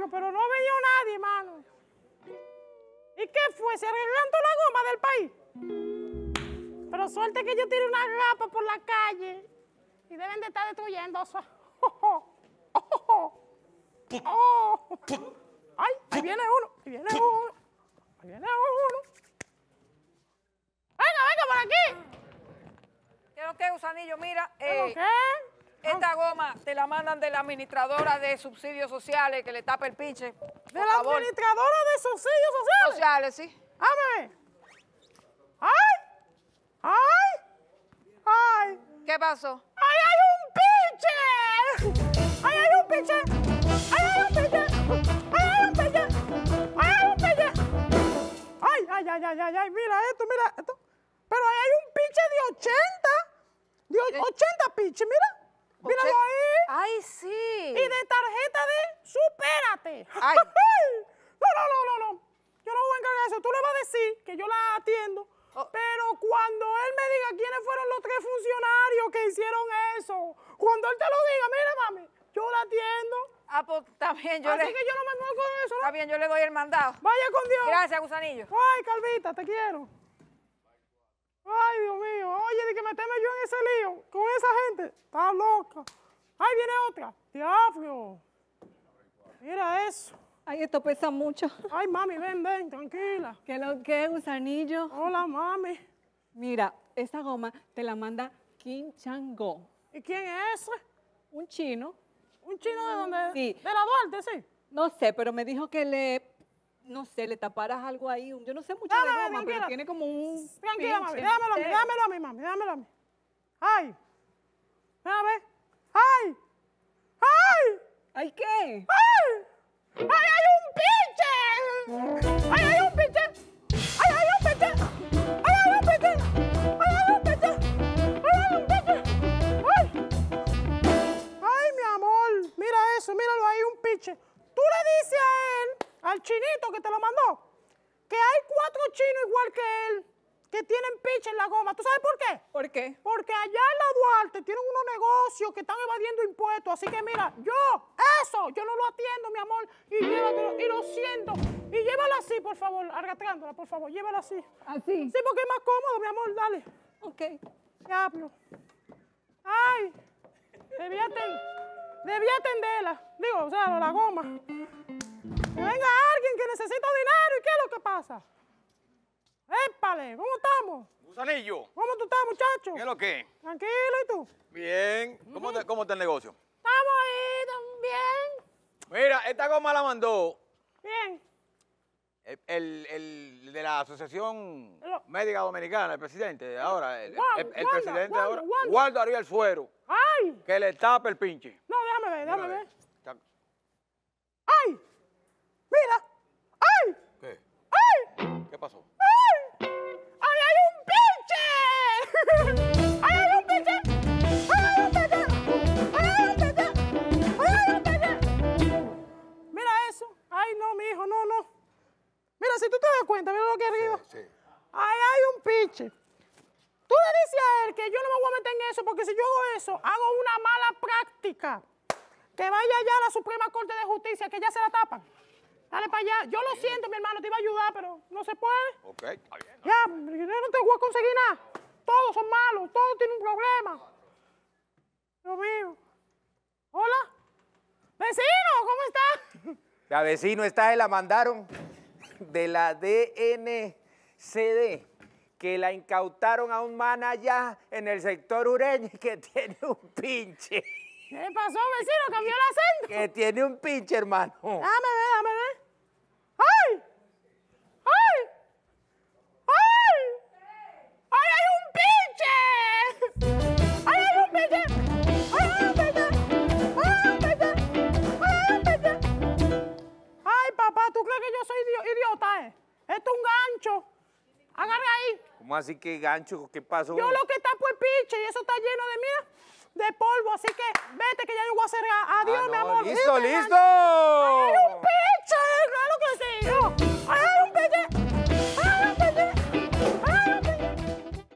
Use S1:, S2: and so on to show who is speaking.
S1: pero no vino nadie, mano. ¿Y qué fue? ¿Se arreglando la goma del país? Pero suerte que yo tiré una gapa por la calle y deben de estar destruyendo eso. ¡Ay! Ahí viene uno, ahí viene uno, ahí viene uno. ¡Venga, venga, por aquí!
S2: ¿Qué es lo que es, Gusanillo? Mira,
S1: ¿Qué?
S2: esta goma te la mandan de la administradora de subsidios sociales que le tapa el pinche.
S1: ¿De la administradora de subsidios sociales?
S2: Sociales, sí.
S1: ¡Dame! ¡Ay! ¡Ay! ¡Ay!
S2: ¿Qué pasó?
S1: ¡Ay, hay un pinche! ¡Ay, hay un pinche! ¡Ay, hay un pinche! ¡Ay, hay un pinche! ¡Ay, hay un pinche! ¡Ay, ay, ay, ay, ay, ay! Mira esto, mira esto. Pero ahí hay un pinche de 80. De 80 pinches, mira. Míralo ahí.
S2: ¡Ay, sí!
S1: Y de tarjeta de Supérate.
S2: Ay.
S1: No. Yo no voy a encargar eso. Tú le vas a decir que yo la atiendo. Pero cuando él me diga quiénes fueron los 3 funcionarios que hicieron eso, cuando él te lo diga, mira, mami, yo la atiendo.
S2: Ah, pues está bien,
S1: Así que yo no me muevo con eso, ¿no?
S2: Está bien, yo le doy el mandado.
S1: Vaya con Dios.
S2: Gracias, Gusanillo.
S1: Ay, Calvita, te quiero. Ay, Dios mío. Oye, de que meterme yo en ese lío con esa gente. Está loca. Ay, viene otra. Diablo. Mira eso.
S3: Ay, esto pesa mucho.
S1: Ay, mami, ven, tranquila.
S3: ¿Qué lo que es, Gusanillo?
S1: Hola, mami.
S3: Mira, esta goma te la manda Kim Chang-go.
S1: ¿Y quién es ese?
S3: Un chino.
S1: ¿Un chino de dónde?
S3: Sí.
S1: ¿De la Duarte, sí?
S3: No sé, pero me dijo que no sé, le taparas algo ahí. Yo no sé mucho de goma,
S1: tranquila.
S3: pero tiene como un
S1: Tranquila, mami.
S3: pinche.
S1: Dámelo a mí, mami. Dámelo a mí. Ay. Déjame. Ay. Ay.
S3: ¿Ay qué?
S1: ¡Ay! ¡Ay, hay un pinche! ¡Ay, hay un pinche! ¡Ay, hay un pinche! ¡Ay, hay un pinche! ¡Ay, hay un pinche! ¡Ay, hay un pinche! ¡Ay! ¡Ay, mi amor! Mira eso, míralo ahí, un pinche. Tú le dices a él, al chinito que te lo mandó, que hay 4 chinos igual que él, que tienen pinche en la goma. ¿Tú sabes por qué?
S3: ¿Por qué?
S1: Porque allá en la Duarte tienen unos negocios que están evadiendo impuestos. Así que mira, yo no lo atiendo, mi amor. Y llévatelo, y lo siento. Y llévala así, por favor, arrastrándola, por favor. Llévala así.
S3: ¿Así?
S1: Sí, porque es más cómodo, mi amor. Dale.
S3: Ok.
S1: Diablo. Ay, debía atenderla. Digo, o sea, la goma. Que venga alguien que necesita dinero. ¿Y qué es lo que pasa? ¡Épale! ¿Cómo estamos?
S4: Gusanillo,
S1: ¿Cómo tú estás, muchacho?
S4: ¿qué es lo que?
S1: Tranquilo, ¿y tú?
S4: Bien. ¿Cómo está el negocio?
S1: Estamos ahí también.
S4: Mira, esta goma la mandó
S1: Bien.
S4: el de la Asociación
S1: Pero-
S4: Médica Dominicana, el presidente ahora, el
S1: Wanda,
S4: presidente
S1: Wanda,
S4: ahora,
S1: Wanda.
S4: Waldo Ariel Suero,
S1: ¡Ay!
S4: que le tapa el pinche.
S1: No, déjame ver.
S4: Está-
S1: ¡Ay! ¡Mira! ¡Ay!
S4: ¿Qué?
S1: ¡Ay!
S4: ¿Qué pasó?
S1: ¡Ay! ¡Ay, hay un pinche! ¡Ay, hay un pinche! ¡Ay, hay un pinche! ¡Ay, hay un pinche! ¡Ay, hay un pinche! Mira eso. Ay, no, mijo, no. Mira, si tú te das cuenta, mira lo que arriba.
S4: Sí.
S1: Ay, hay un pinche. Tú le dices a él que yo no me voy a meter en eso, porque si yo hago eso, hago una mala práctica. Que vaya allá a la Suprema Corte de Justicia, que ya se la tapan. Dale para allá. Yo lo siento, mi hermano, te iba a ayudar, pero no se puede.
S4: Ok, está bien.
S1: Ya, yo no te voy a conseguir nada. Todos son malos, todos tienen un problema. Dios mío. Hola. Vecino, ¿cómo está?
S5: La vecino esta se la mandaron de la DNCD, que la incautaron a un man allá en el sector Ureña que tiene un pinche.
S1: ¿Qué pasó, vecino? ¿Cambió el acento?
S5: Que tiene un pinche, hermano.
S1: Déjame ver. ¡Ay! ¡Ay! ¡Ay! ¡Ay, hay un pinche! ¡Ay, hay un pinche! ¡Ay, hay un pinche! ¡Ay, hay un pinche! ¡Ay, hay un pinche! Ay, papá, ¿tú crees que yo soy idiota, Esto es un gancho. Agarra ahí.
S5: ¿Cómo así que gancho? ¿Qué pasó?
S1: Yo lo que está por pinche y eso está lleno de, mira, de polvo. Así que vete que ya yo voy a hacer adiós, mi amor.
S5: ¡Listo,
S1: ¿Viste,
S5: listo!
S1: gancho? ¡Ay, hay un pinche! ¡Claro que sí! ¡Ay, hay un pinche!